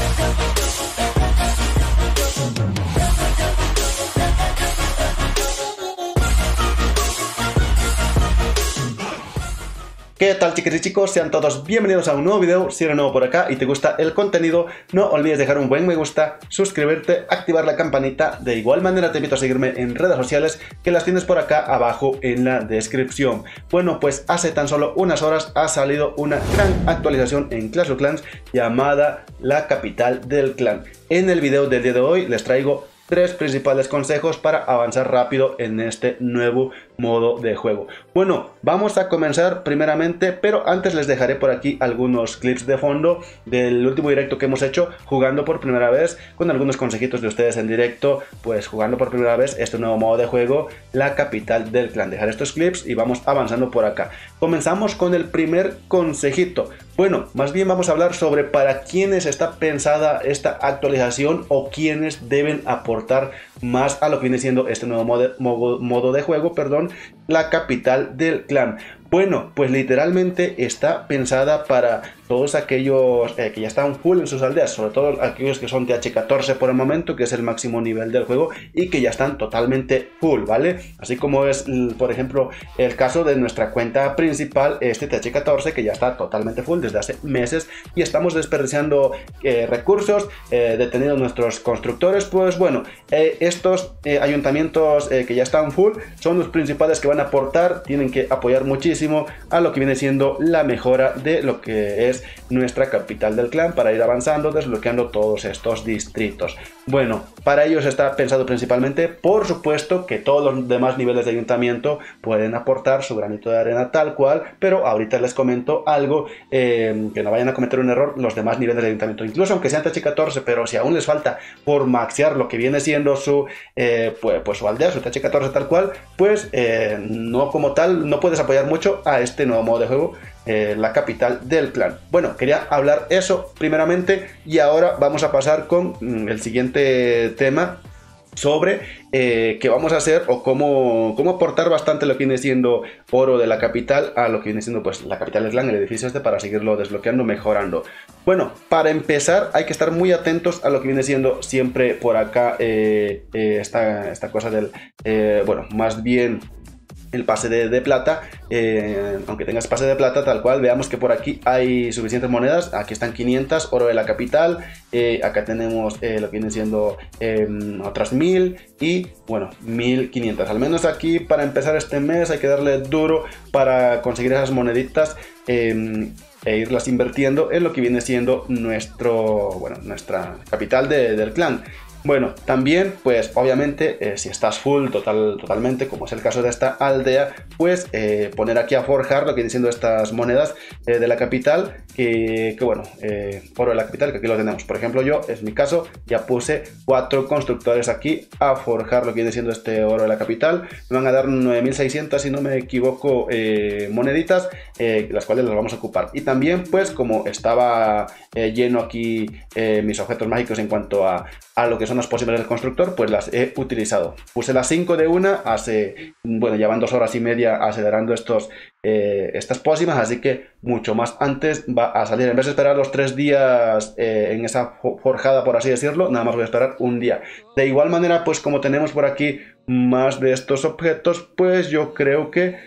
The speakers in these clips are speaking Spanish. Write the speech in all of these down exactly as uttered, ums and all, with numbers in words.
¿Qué tal, chicas y chicos? Sean todos bienvenidos a un nuevo video. Si eres nuevo por acá y te gusta el contenido, no olvides dejar un buen me gusta, suscribirte, activar la campanita. De igual manera te invito a seguirme en redes sociales, que las tienes por acá abajo en la descripción. Bueno, pues hace tan solo unas horas ha salido una gran actualización en Clash of Clans llamada la capital del clan. En el video del día de hoy les traigo tres principales consejos para avanzar rápido en este nuevo modo de juego. Bueno, vamos a comenzar primeramente, pero antes les dejaré por aquí algunos clips de fondo del último directo que hemos hecho jugando por primera vez, con algunos consejitos de ustedes en directo, pues jugando por primera vez este nuevo modo de juego, la capital del clan. Dejar estos clips y vamos avanzando por acá. Comenzamos con el primer consejito. Bueno, más bien vamos a hablar sobre para quiénes está pensada esta actualización o quiénes deben aportar más a lo que viene siendo este nuevo modo, modo, modo de juego, perdón, la capital del clan. Bueno, pues literalmente está pensada para todos aquellos eh, que ya están full en sus aldeas, sobre todo aquellos que son T H catorce por el momento, que es el máximo nivel del juego, y que ya están totalmente full, ¿vale? Así como es, por ejemplo, el caso de nuestra cuenta principal, este T H catorce, que ya está totalmente full desde hace meses, y estamos desperdiciando eh, recursos, eh, deteniendo nuestros constructores. Pues bueno, eh, estos eh, ayuntamientos eh, que ya están full son los principales que van a aportar, tienen que apoyar muchísimo a lo que viene siendo la mejora de lo que es nuestra capital del clan, para ir avanzando, desbloqueando todos estos distritos. Bueno, para ellos está pensado principalmente. Por supuesto que todos los demás niveles de ayuntamiento pueden aportar su granito de arena tal cual, pero ahorita les comento algo, eh, que no vayan a cometer un error los demás niveles de ayuntamiento, incluso aunque sean T H catorce, pero si aún les falta por maxear lo que viene siendo su, eh, pues, pues su aldea, su T H catorce tal cual, pues eh, no como tal, no puedes apoyar mucho a este nuevo modo de juego, eh, la capital del clan. Bueno, quería hablar eso primeramente, y ahora vamos a pasar con mm, el siguiente tema sobre eh, qué vamos a hacer o cómo, cómo aportar bastante lo que viene siendo oro de la capital a lo que viene siendo pues la capital del clan, el edificio este, para seguirlo desbloqueando, mejorando. Bueno, para empezar hay que estar muy atentos a lo que viene siendo siempre por acá eh, eh, esta, esta cosa del, eh, bueno, más bien el pase de, de plata. Eh, aunque tengas pase de plata tal cual, veamos que por aquí hay suficientes monedas. Aquí están quinientas, oro de la capital, eh, acá tenemos eh, lo que viene siendo eh, otras mil y bueno, mil quinientas. Al menos aquí para empezar este mes hay que darle duro para conseguir esas moneditas eh, e irlas invirtiendo en lo que viene siendo nuestro, bueno, nuestra capital de, del clan. Bueno, también, pues obviamente, eh, si estás full total, totalmente, como es el caso de esta aldea, pues eh, poner aquí a forjar lo que vienen siendo estas monedas eh, de la capital, que, que bueno, eh, oro de la capital, que aquí lo tenemos. Por ejemplo, yo, es mi caso, ya puse cuatro constructores aquí a forjar lo que viene siendo este oro de la capital. Me van a dar nueve mil seiscientas, si no me equivoco, eh, moneditas, eh, las cuales las vamos a ocupar. Y también, pues, como estaba eh, lleno aquí eh, mis objetos mágicos en cuanto a, a lo que son las posibles del constructor, pues las he utilizado. Puse las cinco de una hace, bueno, ya van dos horas y media acelerando estos, eh, estas pócimas, así que mucho más antes va a salir. En vez de esperar los tres días eh, en esa forjada, por así decirlo, nada más voy a esperar un día. De igual manera, pues como tenemos por aquí más de estos objetos, pues yo creo que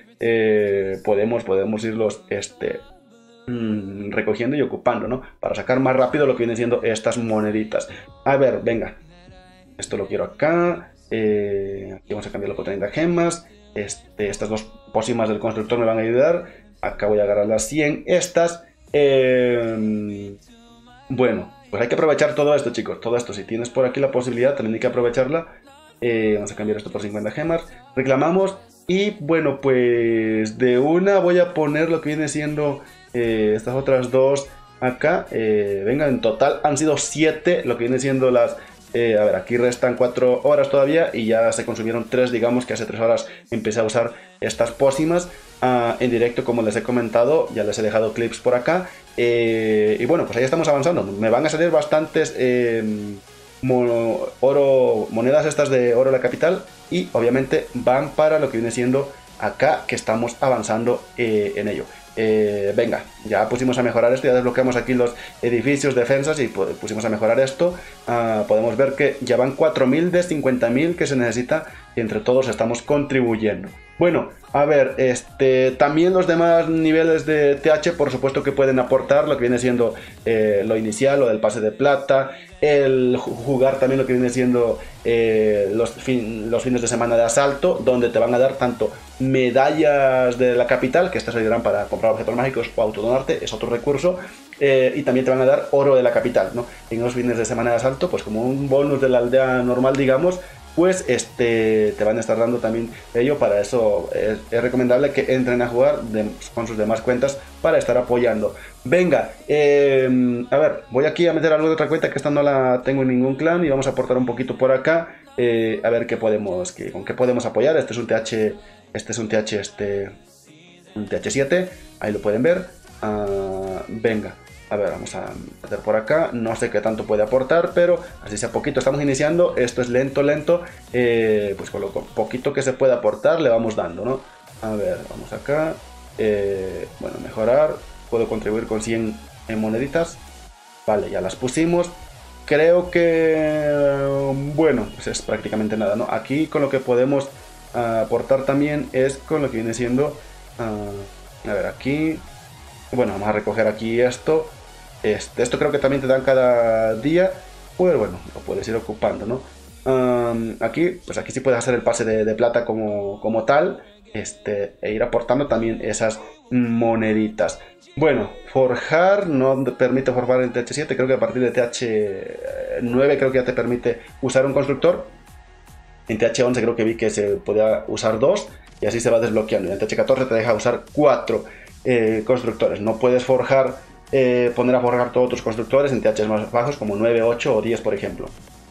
eh, podemos, podemos irlos este... recogiendo y ocupando, ¿no? Para sacar más rápido lo que vienen siendo estas moneditas. A ver, venga. Esto lo quiero acá. Eh, aquí vamos a cambiarlo por treinta gemas. Este, estas dos pócimas del constructor me van a ayudar. Acá voy a agarrar las cien. Estas. Eh, bueno, pues hay que aprovechar todo esto, chicos. Todo esto, si tienes por aquí la posibilidad, también hay que aprovecharla. Eh, vamos a cambiar esto por cincuenta gemas. Reclamamos. Y bueno, pues de una voy a poner lo que viene siendo eh, estas otras dos acá. Eh, venga, en total han sido siete lo que viene siendo las... Eh, a ver, aquí restan cuatro horas todavía y ya se consumieron tres, digamos que hace tres horas empecé a usar estas pócimas uh, en directo, como les he comentado, ya les he dejado clips por acá. Eh, y bueno, pues ahí estamos avanzando. Me van a salir bastantes eh, mono, oro, monedas estas de oro de la capital, y obviamente van para lo que viene siendo acá, que estamos avanzando eh, en ello. Eh, venga, ya pusimos a mejorar esto, ya desbloqueamos aquí los edificios, defensas y pusimos a mejorar esto. Uh, podemos ver que ya van cuatro mil de cincuenta mil que se necesita y entre todos estamos contribuyendo. Bueno, a ver, este, también los demás niveles de T H por supuesto que pueden aportar lo que viene siendo eh, lo inicial, lo del pase de plata, el jugar también lo que viene siendo eh, los, fin, los fines de semana de asalto, donde te van a dar tanto medallas de la capital, que estas ayudarán para comprar objetos mágicos o autodonarte, es otro recurso, eh, y también te van a dar oro de la capital, ¿no? En los fines de semana de asalto, pues como un bonus de la aldea normal, digamos, pues este, te van a estar dando también ello. Para eso es, es recomendable que entren a jugar de, con sus demás cuentas para estar apoyando. Venga, eh, a ver, voy aquí a meter algo de otra cuenta que esta no la tengo en ningún clan y vamos a aportar un poquito por acá, eh, a ver qué podemos, qué, con qué podemos apoyar. Este es un T H, este es un T H, este, un T H siete, ahí lo pueden ver. Uh, venga. A ver, vamos a meter por acá, no sé qué tanto puede aportar, pero así sea poquito, estamos iniciando, esto es lento, lento, eh, pues con lo poquito que se puede aportar le vamos dando, ¿no? A ver, vamos acá, eh, bueno, mejorar, puedo contribuir con cien moneditas, vale, ya las pusimos, creo que, bueno, pues es prácticamente nada, ¿no? Aquí con lo que podemos uh, aportar también es con lo que viene siendo, uh, a ver, aquí, bueno, vamos a recoger aquí esto. Este, esto creo que también te dan cada día, pues bueno, lo puedes ir ocupando, ¿no? Um, aquí, pues aquí sí puedes hacer el pase de, de plata como, como tal, este, e ir aportando también esas moneditas. Bueno, forjar no te permite forjar en T H siete, creo que a partir de T H nueve creo que ya te permite usar un constructor. En T H once creo que vi que se podía usar dos y así se va desbloqueando. Y en T H catorce te deja usar cuatro eh, constructores. No puedes forjar Eh, poner a forjar todos tus constructores en T Hs más bajos como nueve, ocho o diez por ejemplo.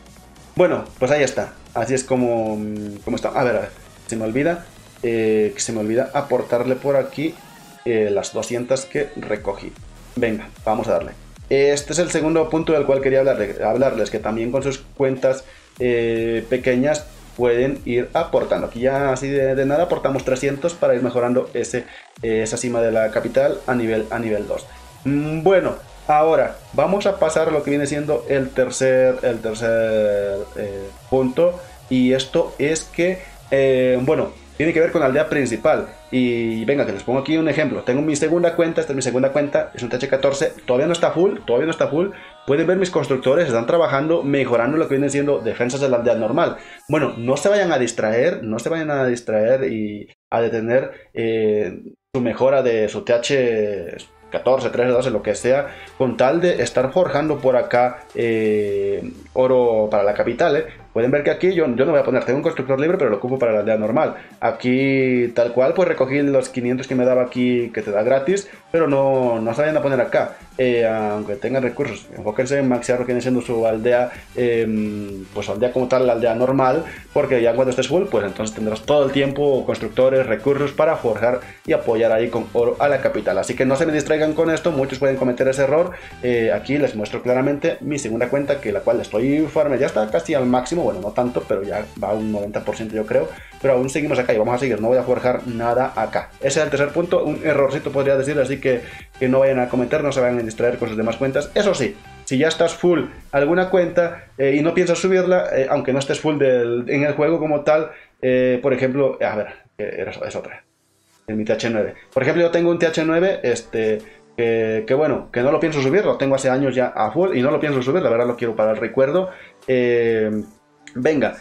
Bueno, pues ahí está, así es como, como está. A ver, a ver, se me olvida eh, se me olvida aportarle por aquí eh, las doscientas que recogí. Venga, vamos a darle. Este es el segundo punto del cual quería hablarles, hablarles que también con sus cuentas eh, pequeñas pueden ir aportando. Aquí ya así de, de nada aportamos trescientos para ir mejorando ese, eh, esa cima de la capital a nivel, a nivel dos. Bueno, ahora vamos a pasar a lo que viene siendo el tercer, el tercer eh, punto, y esto es que, eh, bueno, tiene que ver con la aldea principal. Y venga, que les pongo aquí un ejemplo. Tengo mi segunda cuenta, esta es mi segunda cuenta, es un T H catorce, todavía no está full, todavía no está full. Pueden ver mis constructores, están trabajando, mejorando lo que viene siendo defensas de la aldea normal. Bueno, no se vayan a distraer, no se vayan a distraer y a detener eh, su mejora de su T H catorce, trece, doce, lo que sea, con tal de estar forjando por acá eh, oro para la capital, ¿eh? Pueden ver que aquí yo, yo no voy a poner, tengo un constructor libre, pero lo ocupo para la aldea normal. Aquí, tal cual, pues recogí los quinientos que me daba aquí, que te da gratis, pero no, no se vayan a poner acá. Eh, aunque tengan recursos, enfóquense en maxear lo que viene siendo su aldea, eh, pues su aldea como tal, la aldea normal, porque ya cuando estés full, pues entonces tendrás todo el tiempo constructores, recursos para forjar y apoyar ahí con oro a la capital. Así que no se me distraigan con esto, muchos pueden cometer ese error. Eh, aquí les muestro claramente mi segunda cuenta, que la cual estoy farme, ya está casi al máximo, bueno, no tanto, pero ya va a un noventa por ciento yo creo, pero aún seguimos acá y vamos a seguir, no voy a forjar nada acá. Ese es el tercer punto, un errorcito podría decir, así que, que no vayan a cometer, no se vayan a distraer con sus demás cuentas. Eso sí, si ya estás full alguna cuenta eh, y no piensas subirla, eh, aunque no estés full del, en el juego como tal, eh, por ejemplo, a ver, eh, es otra, en mi T H nueve. Por ejemplo, yo tengo un T H nueve, este... Que, que bueno, que no lo pienso subir, lo tengo hace años ya a full y no lo pienso subir, la verdad lo quiero para el recuerdo. Eh, venga,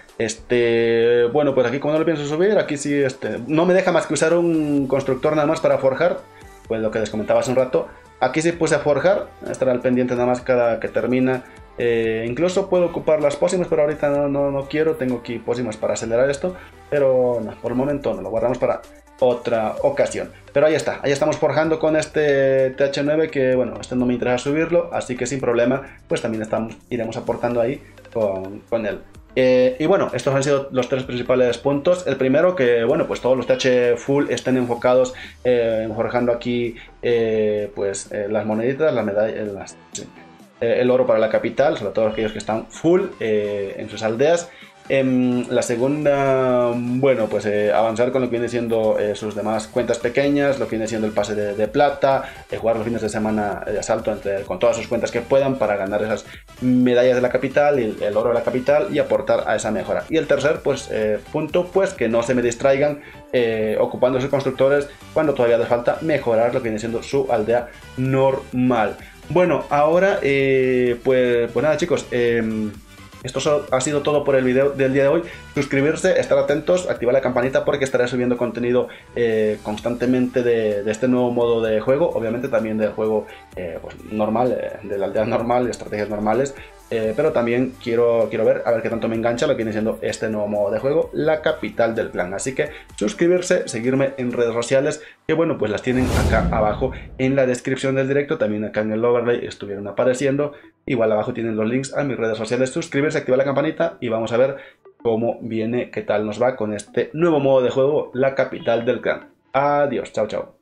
este, bueno, pues aquí como no lo pienso subir, aquí sí, este, no me deja más que usar un constructor nada más para forjar, pues lo que les comentaba hace un rato. Aquí sí puse a forjar, estará al pendiente nada más cada que termina. Eh, incluso puedo ocupar las pócimas, pero ahorita no, no, no quiero, tengo aquí pócimas para acelerar esto, pero no, por el momento no, lo guardamos para otra ocasión. Pero ahí está, ahí estamos forjando con este T H nueve, que bueno, este no me interesa subirlo, así que sin problema, pues también estamos, iremos aportando ahí con, con él. Eh, y bueno, estos han sido los tres principales puntos. El primero, que bueno, pues todos los T H full estén enfocados eh, en forjando aquí eh, pues eh, las moneditas, las medallas, las, sí, eh, el oro para la capital, sobre todo aquellos que están full eh, en sus aldeas. Eh, la segunda, bueno, pues eh, avanzar con lo que viene siendo eh, sus demás cuentas pequeñas, lo que viene siendo el pase de, de plata, eh, jugar los fines de semana de asalto entre, con todas sus cuentas que puedan para ganar esas medallas de la capital y el, el oro de la capital y aportar a esa mejora. Y el tercer pues eh, punto, pues que no se me distraigan eh, ocupando sus constructores cuando todavía les falta mejorar lo que viene siendo su aldea normal. Bueno, ahora eh, pues, pues nada chicos, eh, esto ha sido todo por el video del día de hoy. Suscribirse, estar atentos, activar la campanita porque estaré subiendo contenido eh, constantemente de, de este nuevo modo de juego. Obviamente también del juego eh, pues, normal, eh, de la aldea normal, de estrategias normales. Eh, pero también quiero, quiero ver a ver qué tanto me engancha lo que viene siendo este nuevo modo de juego, la capital del clan. Así que suscribirse, seguirme en redes sociales, que bueno, pues las tienen acá abajo en la descripción del directo, también acá en el overlay estuvieron apareciendo. Igual abajo tienen los links a mis redes sociales, suscribirse, activar la campanita y vamos a ver cómo viene, qué tal nos va con este nuevo modo de juego, la capital del clan. Adiós, chao, chao.